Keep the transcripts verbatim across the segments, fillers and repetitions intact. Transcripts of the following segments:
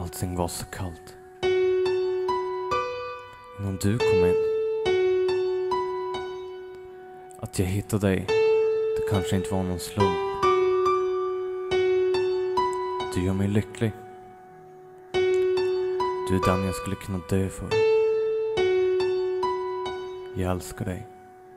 Allting var så kallt innan du kom in. Att jag hittade dig, det kanske inte var någon slump. Du gör mig lycklig. Du är den jag skulle kunna dö för. Jag älskar dig.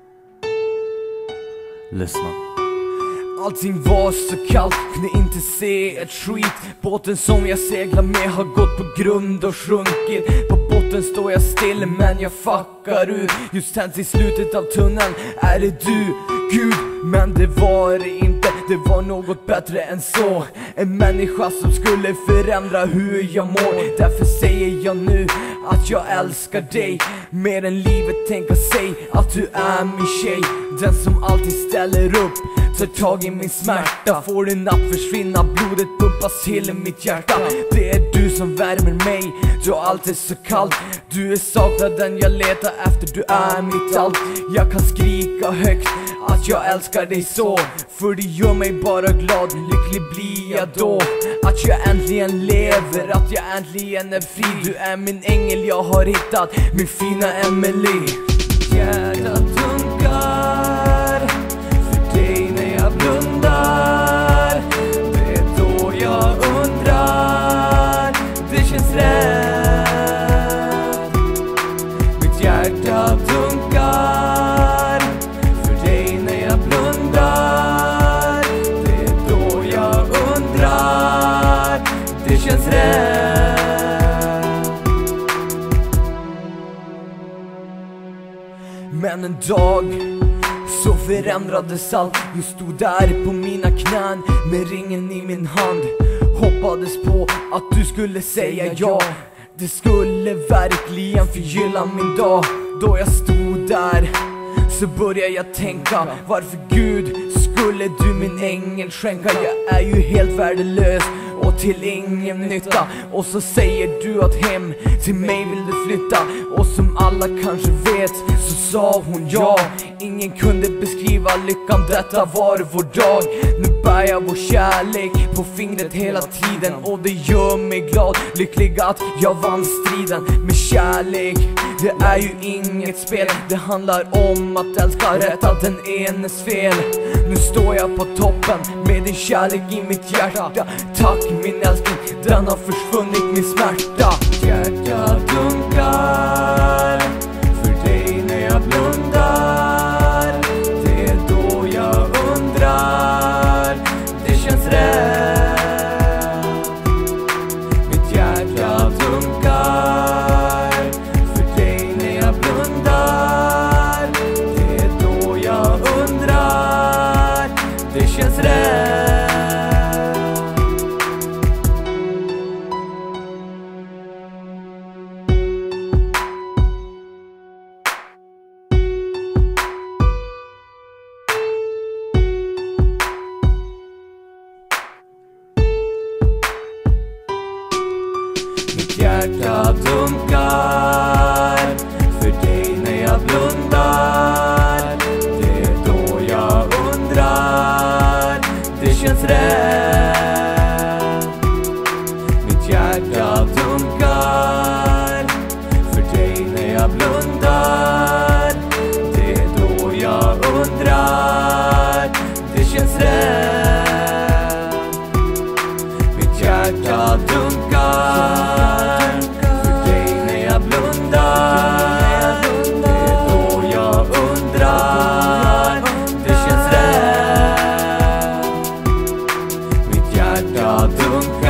Lyssna. Allting var så kallt, kunde inte se ett skit. Båten som jag seglar med har gått på grund och sjunkit. På botten står jag still men jag fuckar ur. Just tänds i slutet av tunneln, är det du, Gud? Men det var det inte, det var något bättre än så. En människa som skulle förändra hur jag mår. Därför säger jag nu att jag älskar dig mer än livet. Tänk och säg att du är min tjej. Den som alltid ställer upp, tar tag i min smärta. Får en natt försvinna, blodet pumpas till i mitt hjärta. Det är du som värmer mig, då allt är så kallt. Du är saknaden jag letar efter, du är mitt allt. Jag kan skrika högt att jag älskar dig så, för det gör mig bara glad, lycklig blir jag då. Att jag äntligen lever, att jag äntligen är fri. Du är min ängel, jag har hittat min fina Emelie. Hjärtat dunkar för dig när jag blundar. Det är då jag undrar, det känns rätt. Mitt hjärta dunkar för dig när jag blundar. Det är då jag undrar, det känns rätt. Men en dag så förändrades allt. Jag stod där på mina knän med ringen i min hand. Hoppades på att du skulle säga ja. Det skulle verkligen förgylla min dag. Då jag stod där så började jag tänka, varför Gud skulle du min ängel skänka? Jag är ju helt värdelös och till ingen nytta. Och så säger du att hem till mig vill du flytta. Och som alla kanske vet så sa hon ja. Ingen kunde beskriva lyckan, detta var vår dag. Nu bär jag vår kärlek på fingret hela tiden. Och det gör mig glad, lycklig att jag vann striden. Med kärlek, det är ju inget spel. Det handlar om att älska, rätta den enes fel. Nu står jag på toppen med din kärlek i mitt hjärta. Tack min älskling, den har försvunnit min smärta. Hjärta dunkar för dig när jag blundar. Det är då jag undrar, det känns rätt. Mitt hjärta dunkar för dig när jag blundar. Det är då jag undrar, det känns rätt. Hjärta dunkar för dig när jag blundar. Det är då jag undrar, det känns rätt. Mitt hjärta dunkar för dig när jag blundar. Det är då jag undrar, det känns rätt. Mitt hjärta dunkar Don't